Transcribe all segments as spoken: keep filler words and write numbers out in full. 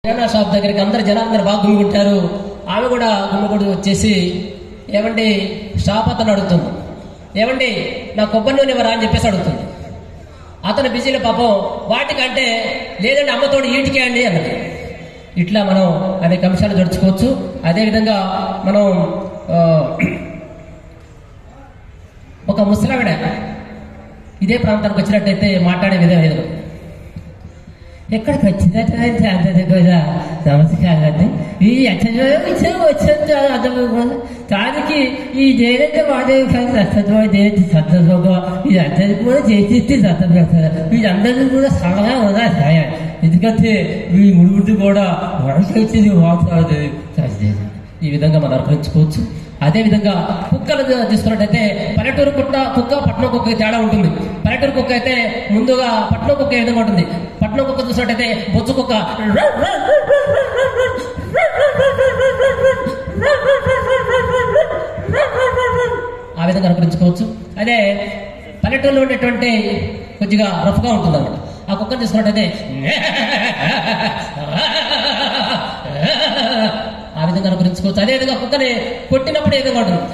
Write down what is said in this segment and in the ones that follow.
కిరాణా shop దగ్గరికి అందరు జనాలందరూ బాగా గుమిగుంటారు. ఆమె కూడా గుమిగుడు వచ్చేసి, ఏమండి షాప్ అతను అడుగుతుంది, ఏమండి నా కొబ్బరి నూనె ఇవ్వరా అని చెప్పేసి అడుగుతుంది. అతను బిజీలో పాపం వాటికంటే లేదండి అమ్మతోడు ఈటికే అండి అన్నది. ఇట్లా మనం అనేక అంశాలు జరుచుకోవచ్చు. అదేవిధంగా మనం ఒక ముసలావిడ ఇదే ప్రాంతానికి వచ్చినట్టయితే మాట్లాడే విధం ఏదో, ఎక్కడికి వచ్చినట్టు కూడా నమస్కారం ఈ ఎక్కడ వచ్చాను దానికి ఈ దేనంటే వాడే సంతోషంగా వీళ్ళందరికీ కూడా చేసేస్తే సంతోషిస్తారు. వీళ్ళందరినీ కూడా సలహా ఉన్నా సాయం, ఎందుకంటే ఈ ముడుగుడ్డు కూడా వరసొచ్చింది వాడుతుంది. ఈ విధంగా మనం అనుకరించుకోవచ్చు. అదేవిధంగా కుక్కలు తీసుకున్నట్టయితే పల్లెటూరు కుట్ట కుక్క పట్నం కుక్క తేడా ఉంటుంది. పల్లెటూరు కుక్క అయితే ముందుగా పట్నం కుక్క ఏ విధంగా ఉంటుంది. పట్నం కుక్క చూసినట్టయితే బొచ్చు కుక్క ఆ విధంగా అనుకరించుకోవచ్చు. అదే పల్లెటూరులో ఉండేటువంటి కొద్దిగా రఫ్గా ఉంటుంది అన్నమాట. ఆ కుక్కను తీసుకున్నట్టయితే ఆ విధంగా అనుకరించుకోవచ్చు. అదేవిధంగా కుక్కని కొట్టినప్పుడు ఏ విధంగా ఉంటుంది,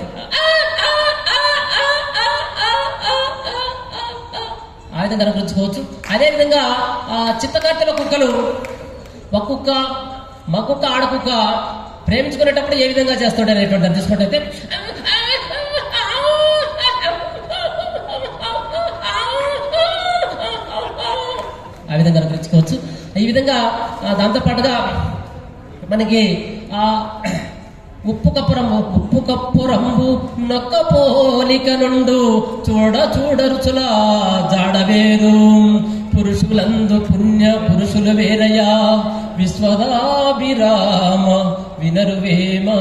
ఆ విధంగా అనుకరించుకోవచ్చు. అదేవిధంగా ఆ చిత్తకార్తెల కుక్కలు ఒక కుక్క మా కుక్క ఆడకుక్క ప్రేమించుకునేటప్పుడు ఏ విధంగా చేస్తుంటారు అనేటువంటి తీసుకున్నట్టయితే ఆ విధంగా అనుకరించుకోవచ్చు. ఈ విధంగా దాంతోపాటుగా మనకి ఆ ఉప్పు కప్పురంబు ఉప్పు కప్పురంబు నొక్క పోలిక నుండు చూడ చూడరుచుల జాడవేరు పురుషులందు పుణ్య పురుషులు వేరయా విశ్వదాభిరామ వినరువేమా.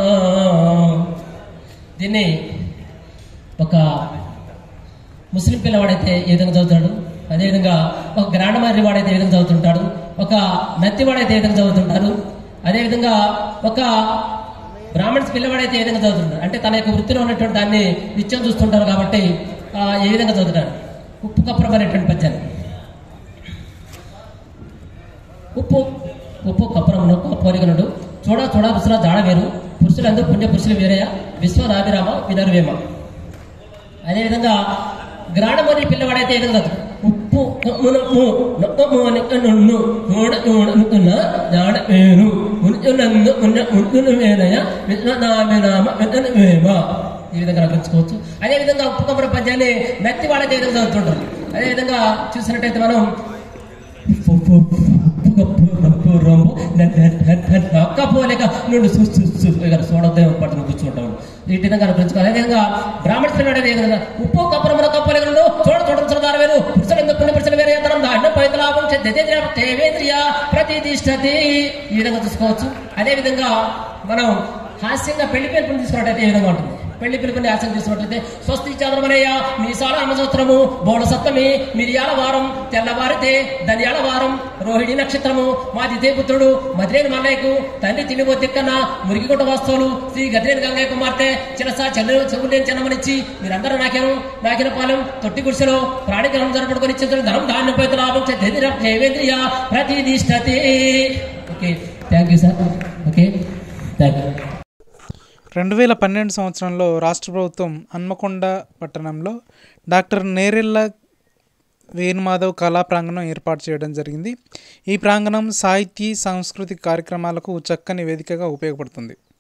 దీన్ని ఒక ముస్లిం పిల్లవాడైతే ఏ విధంగా చదువుతాడు, అదేవిధంగా ఒక గ్రాండమారి వాడైతే ఏ విధంగా చదువుతుంటాడు, ఒక నత్తివాడైతే ఏ విధంగా చదువుతుంటారు, అదేవిధంగా ఒక బ్రాహ్మణ్స్ పిల్లవాడైతే ఏ విధంగా చదువుతుంటారు. అంటే తన యొక్క వృత్తిలో ఉన్నటువంటి దాన్ని నిత్యం చూస్తుంటారు కాబట్టి ఏ విధంగా చదువుతారు. ఉప్పు కప్పురం అనేటువంటి పద్యాన్ని ఉప్పు ఉప్పు కప్పురమును పోలికనుడు చూడ చూడ రుసుల జాడ వేరు పురుషులందరూ పుణ్య పురుషులు వేరయ్య విశ్వరాభిరామ వినరువేమ. అదేవిధంగా గ్రాండమోని పిల్లవాడైతే ఏ విధంగా ఉప్పు ఈ విధంగా రచించుకోవచ్చు. అదేవిధంగా ఉప్పు కప్పుర పద్యాన్ని మెత్తి వాళ్ళైతే ఏ విధంగా చదువుతుంటారు. అదేవిధంగా చూసినట్టయితే మనం ఒక్క పోలేక నుండి చూడొద్దేమో పడుతున్న కూర్చుంటాం. ఈ విధంగా అనుకరించుకోవాలి. అదేవిధంగా బ్రాహ్మణ పిల్లవాడు ఉప్పు కప్పురమున కప్పలేక నుండి చూడ చూడ వేరు పురుషులు పుణ్య పురుషులు వేరే పైతలాభం ప్రతిష్టతి ఈ విధంగా చూసుకోవచ్చు. అదేవిధంగా మనం హాస్యంగా పెళ్లి పిలుపుని తీసుకున్నట్టయితే ఏ విధంగా ఉంటుంది. పెళ్లి పిలుపుని హాస్యం తీసుకున్నట్లయితే స్వస్తి చంద్రమనయ్య మీసాల అమసూత్రము బోడ సప్తమి మిరియాల వారం తెల్లవారితే ధనియాల వారం రోహిణి నక్షత్రము మాదితే పుత్రుడు మధురేని మల్లయ్యకు తండ్రి తినిగో తిక్కన మురిగిగుట్ట వస్తువులు శ్రీ గద్రేని గంగయ్య కుమార్తె చిరసా చెల్లు చెవులేని చిన్నమనిచ్చి మీరందరూ నాకేను నాకిన పాలెం తొట్టి గుడిసెలో ప్రాణిగ్రహం జరపడుకొని ఇచ్చిన ధనం ధాన్యం పైత లాభం దేవేంద్రియ ప్రతిష్టతి. Okay, thank you sir. Okay, thank you. రెండు వేల పన్నెండు సంవత్సరంలో రాష్ట్ర ప్రభుత్వం హన్మకొండ పట్టణంలో డాక్టర్ నేరెళ్ళ వేణుమాధవ్ కళా ప్రాంగణం ఏర్పాటు చేయడం జరిగింది. ఈ ప్రాంగణం సాహితీ సాంస్కృతిక కార్యక్రమాలకు చక్కని వేదికగా ఉపయోగపడుతుంది.